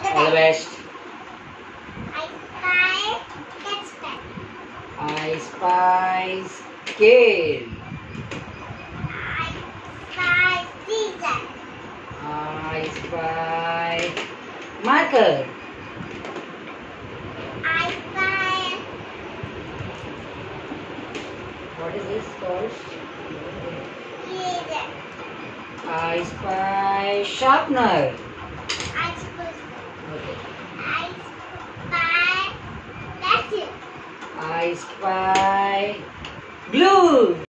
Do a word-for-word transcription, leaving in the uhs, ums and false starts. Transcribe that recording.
All the best. I spy cat's pen. I spy scale. I spy season. I spy marker. I spy. What is this called? Eraser. I spy sharpener. I spy. Okay. I spy pencil. I spy glue.